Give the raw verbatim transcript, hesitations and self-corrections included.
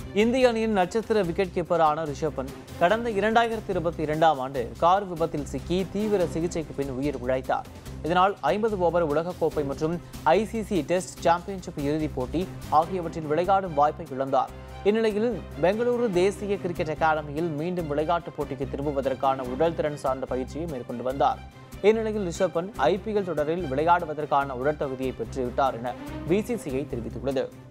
இந்திய அணியின் நட்சத்திர விக்கெட் கீப்பரான ரிஷப் பந்த் கடந்த இரண்டாயிரத்தி இருபத்தி இரண்டாம் ஆண்டு கார் விபத்தில் சிக்கி தீவிர சிகிச்சைக்கு பின் உயிர் பிழைத்தார். இதனால் ஐம்பது ஓவர் உலகக்கோப்பை மற்றும் ஐசிசி டெஸ்ட் சாம்பியன்ஷிப் இறுதிப் போட்டி ஆகியவற்றில் விளையாடும் வாய்ப்பை இழந்தார். இந்நிலையில் பெங்களூரு தேசிய கிரிக்கெட் அகாடமியில் மீண்டும் விளையாட்டுப் போட்டிக்கு திரும்புவதற்கான உடல் திறன் சார்ந்த பயிற்சியை மேற்கொண்டு வந்தார். இந்நிலையில் ரிஷப் பந்த் ஐபிஎல் தொடரில் விளையாடுவதற்கான உடற்தகுதியை பெற்றுவிட்டார் என பிசிசிஐ தெரிவித்துள்ளது.